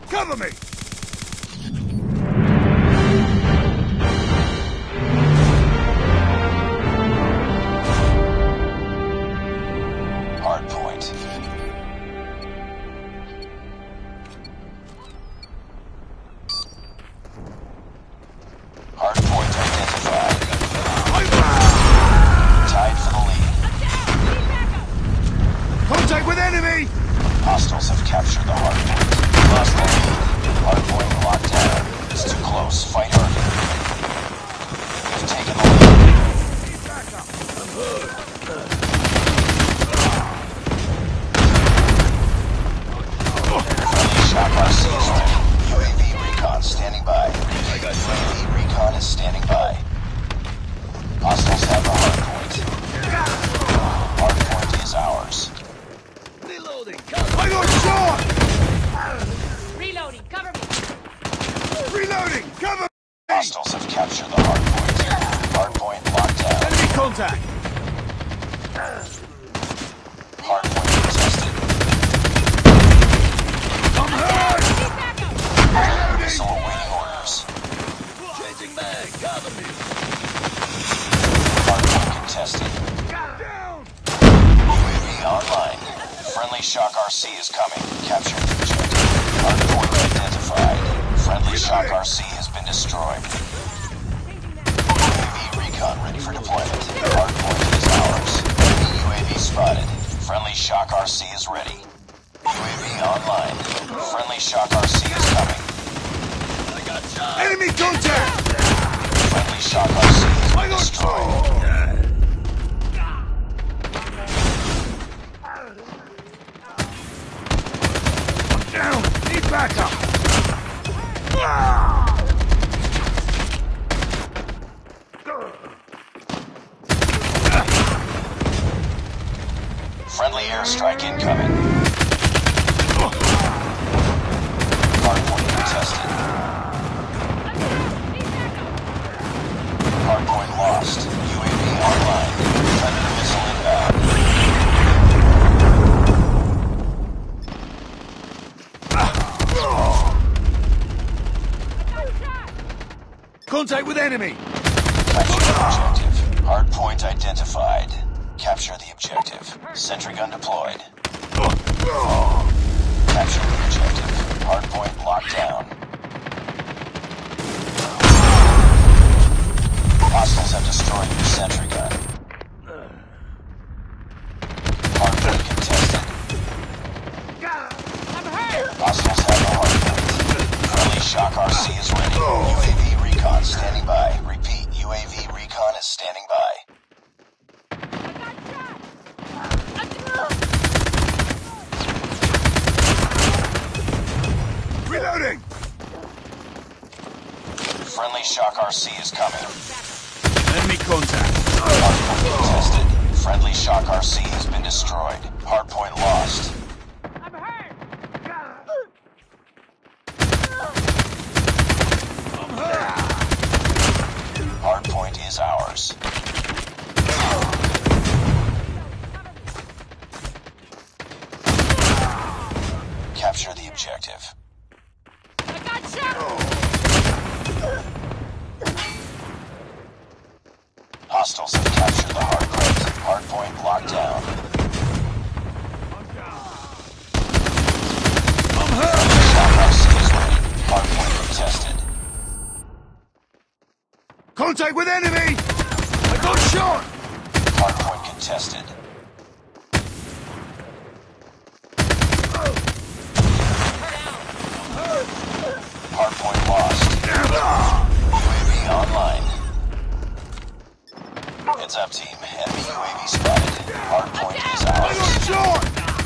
Cover me! Hard point. Hard point identified. Tied for the lead. Contact with enemy! Hostiles have captured the hard point. Lost the lead. Hard point locked down. It's too close. Fight harder. We've taken the lead. Friendly shock RC is ready. UAV recon standing by. UAV recon is standing by. Hostiles have the hard point. Hard point is ours. Reloading! Cover! I got shot! Reloading, cover me! Reloading! Cover me! Hostiles have captured the hard point. Hard point locked down. Enemy contact! Hard point contested. I'm hurt! Missile awaiting orders. Changing mag! Cover me! Hard point contested. Down! UAV online. Friendly shock RC is coming. Capture the objective. Hard point identified. Friendly shock RC has been destroyed. UAV recon ready for deployment. Hard point is ours. Enemy UAV spotted. Friendly shock RC is ready. UAV online. Friendly shock RC is coming. I got shot! Enemy contact! Friendly shock RC has been destroyed. Down! Need backup! Friendly airstrike incoming. Hardpoint contested. Hardpoint lost. UAV online. Predator missile inbound. Contact with enemy! Capture the objective. Hardpoint identified. Capture the objective. Sentry gun deployed. Capture the objective. Hardpoint locked down. Hostiles have destroyed your sentry gun. Hardpoint contested. Hostiles have the hardpoint. Friendly shock RC is ready. UAV recon standing by. Repeat, UAV recon is standing by. Reloading! Friendly shock RC is coming. Enemy contact! Hardpoint contested. Friendly shock RC has been destroyed. Hardpoint lost. I'm hurt! I'm hurt! Hardpoint is ours. Capture the objective. I got shot! Hostiles have captured the hardpoint. Hardpoint locked down. I'm hurt! Shock RC is ready. Hardpoint contested. Contact with enemy! I got shot! Hardpoint contested. Hardpoint lost. UAV online. Heads up, team. Enemy UAV spotted. Hardpoint is I got ours. shot!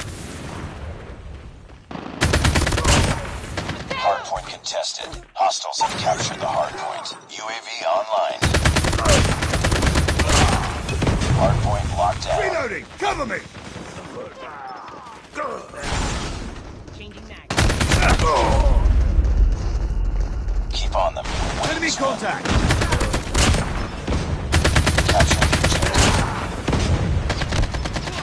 Hardpoint contested. Hostiles have captured the hardpoint. UAV online. Hardpoint locked down. Reloading! Cover me! Changing mag. Keep on them. Win Enemy this one. contact! Capture the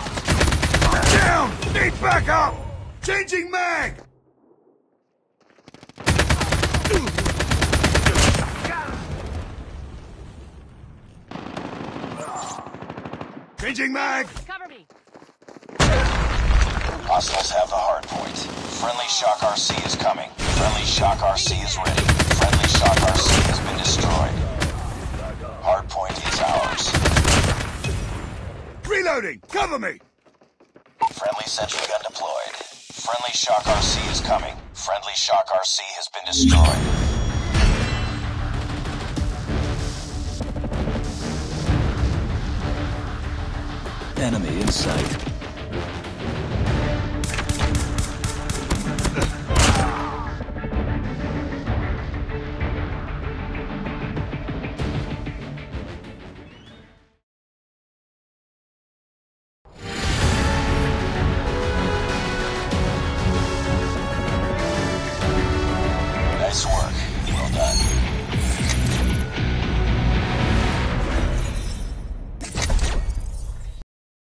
objective. Down! Need backup! Changing mag! Changing mag! Cover me. Hostiles have the hard point. Friendly Shock RC is coming. Friendly Shock RC is ready. Friendly Shock RC has been destroyed. Hard point is ours. Reloading! Cover me! Friendly sentry gun deployed. Friendly Shock RC is coming. Friendly Shock RC has been destroyed. Enemy in sight.